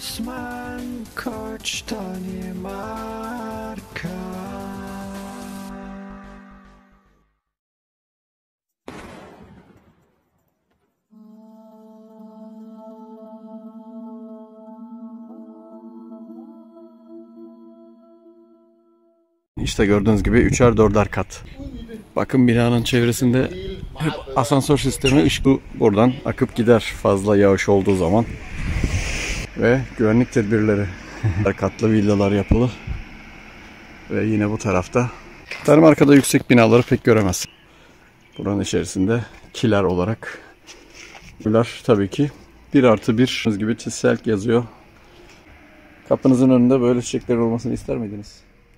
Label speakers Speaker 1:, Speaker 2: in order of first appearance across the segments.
Speaker 1: Osman Koç Danimarka.
Speaker 2: İşte gördüğünüz gibi 3'er 4'er kat. Bakın binanın çevresinde hep asansör sistemi, ışık buradan akıp gider fazla yağış olduğu zaman. Ve güvenlik tedbirleri. Katlı villalar yapılı. Ve yine bu tarafta. Danimarka'da yüksek binaları pek göremez. Buranın içerisinde kiler olarak. Bunlar tabii ki 1+1 gibi çiselk yazıyor. Kapınızın önünde böyle çiçeklerin olmasını ister miydiniz?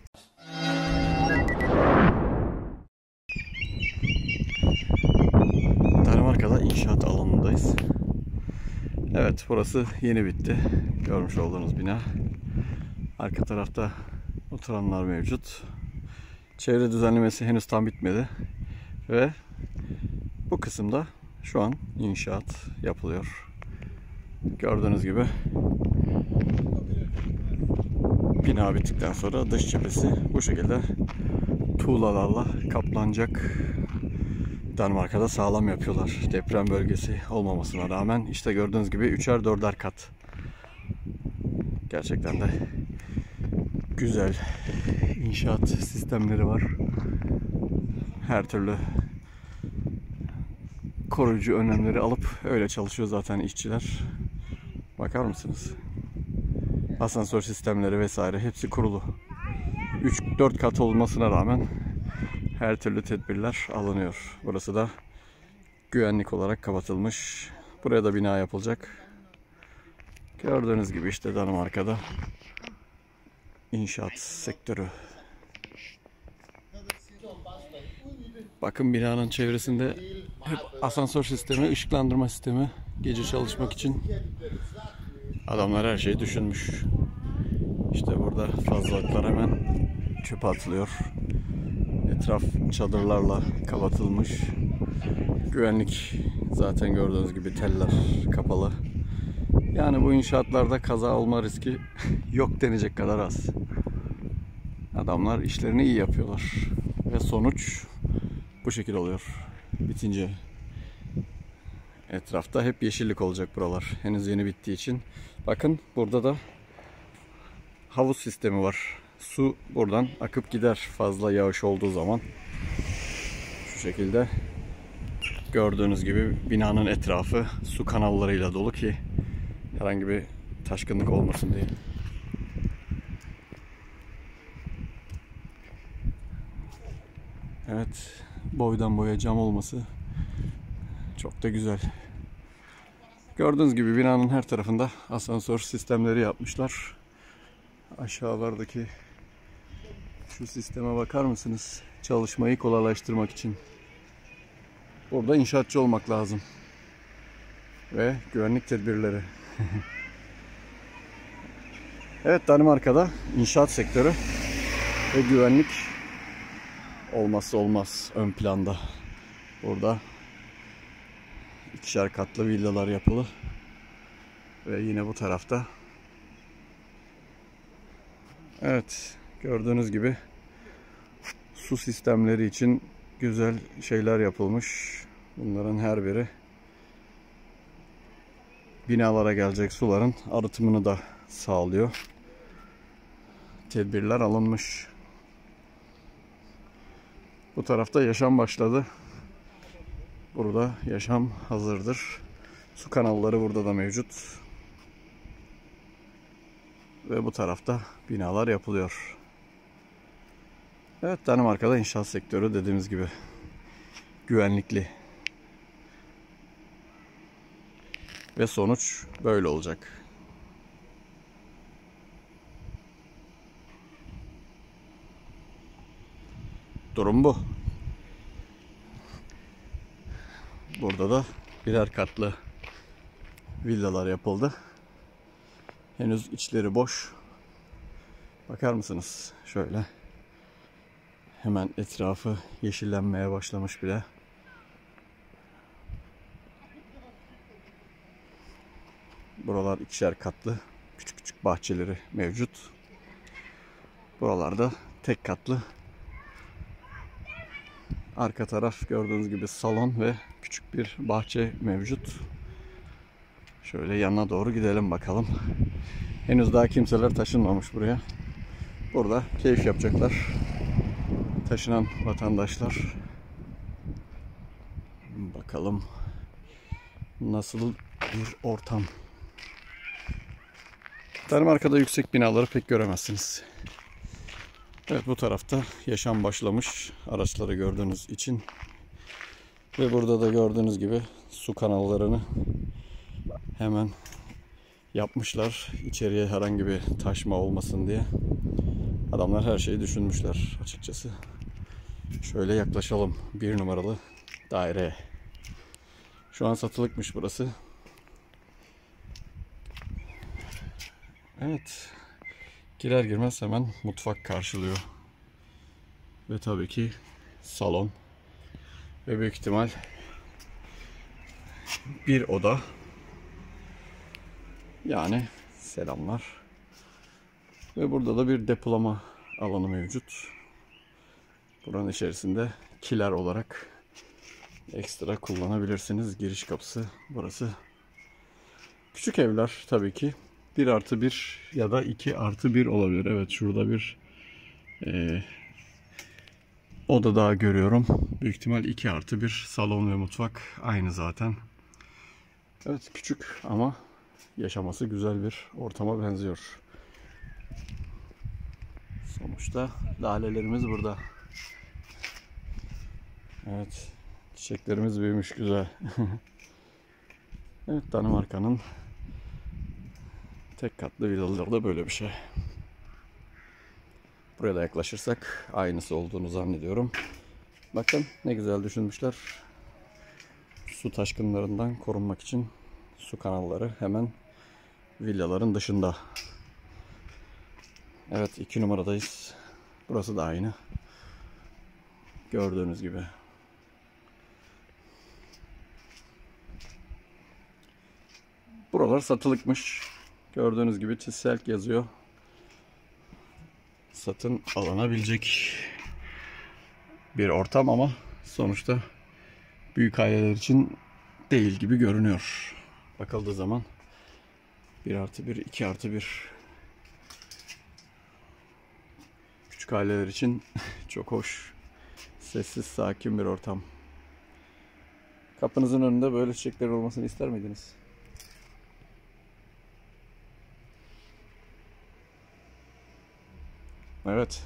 Speaker 2: Danimarka'da inşaat alanındayız. Evet, burası yeni bitti. Görmüş olduğunuz bina. Arka tarafta oturanlar mevcut. Çevre düzenlemesi henüz tam bitmedi. Ve bu kısımda şu an inşaat yapılıyor. Gördüğünüz gibi bina bittikten sonra dış cephesi bu şekilde tuğlalarla kaplanacak. Danimarka'da sağlam yapıyorlar. Deprem bölgesi olmamasına rağmen işte gördüğünüz gibi 3'er 4'er kat. Gerçekten de güzel inşaat sistemleri var. Her türlü koruyucu önlemleri alıp öyle çalışıyor zaten işçiler. Bakar mısınız? Asansör sistemleri vesaire hepsi kurulu. 3-4 kat olmasına rağmen her türlü tedbirler alınıyor. Burası da güvenlik olarak kapatılmış. Buraya da bina yapılacak. Gördüğünüz gibi işte Danimarka'da inşaat sektörü. Bakın binanın çevresinde hep asansör sistemi, ışıklandırma sistemi, gece çalışmak için. Adamlar her şeyi düşünmüş. İşte burada fazlalıklar hemen çöpe atılıyor. Etraf çadırlarla kapatılmış. Güvenlik zaten gördüğünüz gibi teller kapalı. Yani bu inşaatlarda kaza olma riski yok denecek kadar az. Adamlar işlerini iyi yapıyorlar. Ve sonuç bu şekilde oluyor. Bitince etrafta hep yeşillik olacak buralar. Henüz yeni bittiği için. Bakın burada da havuz sistemi var. Su buradan akıp gider fazla yağış olduğu zaman. Şu şekilde gördüğünüz gibi binanın etrafı su kanallarıyla dolu ki herhangi bir taşkınlık olmasın diye. Evet, boydan boya cam olması çok da güzel. Gördüğünüz gibi binanın her tarafında asansör sistemleri yapmışlar. Aşağılardaki şu sisteme bakar mısınız? Çalışmayı kolaylaştırmak için. Burada inşaatçı olmak lazım. Ve güvenlik tedbirleri. Evet, Danimarka'da inşaat sektörü ve güvenlik olmazsa olmaz ön planda. Burada 2'şer katlı villalar yapılı. Ve yine bu tarafta. Evet, gördüğünüz gibi su sistemleri için güzel şeyler yapılmış. Bunların her biri binalara gelecek suların arıtımını da sağlıyor. Tedbirler alınmış. Bu tarafta yaşam başladı. Burada yaşam hazırdır. Su kanalları burada da mevcut. Ve bu tarafta binalar yapılıyor. Evet, Danimarka'da inşaat sektörü dediğimiz gibi güvenlikli. Ve sonuç böyle olacak. Durum bu. Burada da birer katlı villalar yapıldı. Henüz içleri boş. Bakar mısınız? Şöyle. Hemen etrafı yeşillenmeye başlamış bile. Buralar 2'şer katlı küçük küçük bahçeleri mevcut. Buralarda tek katlı. Arka taraf gördüğünüz gibi salon ve küçük bir bahçe mevcut. Şöyle yanına doğru gidelim bakalım. Henüz daha kimseler taşınmamış buraya. Burada keyif yapacaklar taşınan vatandaşlar. Bakalım nasıl bir ortam. Danimarka'da yüksek binaları pek göremezsiniz. Evet, bu tarafta yaşam başlamış araçları gördüğünüz için. Ve burada da gördüğünüz gibi su kanallarını hemen yapmışlar. İçeriye herhangi bir taşma olmasın diye. Adamlar her şeyi düşünmüşler açıkçası. Şöyle yaklaşalım 1 numaralı daireye. Şu an satılıkmış burası. Evet. Girer girmez hemen mutfak karşılıyor. Ve tabii ki salon. Ve büyük ihtimal bir oda. Yani selamlar. Ve burada da bir depolama alanı mevcut. Buranın içerisinde kiler olarak ekstra kullanabilirsiniz. Giriş kapısı burası. Küçük evler tabii ki. 1+1 ya da 2+1 olabilir. Evet, şurada bir oda daha görüyorum. Büyük ihtimal 2+1 salon ve mutfak aynı zaten. Evet, küçük ama yaşaması güzel bir ortama benziyor. Sonuçta lalelerimiz burada. Evet, çiçeklerimiz büyümüş güzel. Evet, Danimarka'nın tek katlı villaları da böyle bir şey. Buraya da yaklaşırsak aynısı olduğunu zannediyorum. Bakın ne güzel düşünmüşler. Su taşkınlarından korunmak için su kanalları hemen villaların dışında. Evet, 2 numaradayız. Burası da aynı. Gördüğünüz gibi. Buralar satılıkmış. Gördüğünüz gibi Tisselk yazıyor. Satın alınabilecek bir ortam ama sonuçta büyük aileler için değil gibi görünüyor. Bakıldığı zaman 1+1, 2+1 küçük aileler için çok hoş, sessiz, sakin bir ortam. Kapınızın önünde böyle çiçeklerin olmasını ister miydiniz? Evet.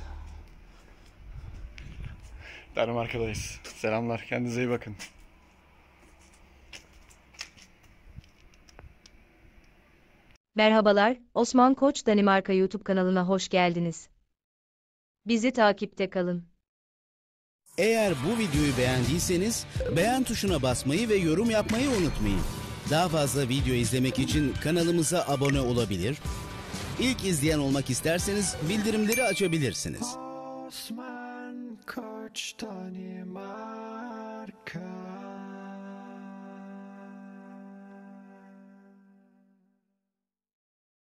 Speaker 2: Danimarka'dayız. Selamlar. Kendinize iyi bakın.
Speaker 3: Merhabalar, Osman Koç Danimarka YouTube kanalına hoş geldiniz. Bizi takipte kalın.
Speaker 4: Eğer bu videoyu beğendiyseniz beğen tuşuna basmayı ve yorum yapmayı unutmayın. Daha fazla video izlemek için kanalımıza abone olabilir, İlk izleyen olmak isterseniz bildirimleri açabilirsiniz.
Speaker 1: Osman Koç Danimarka.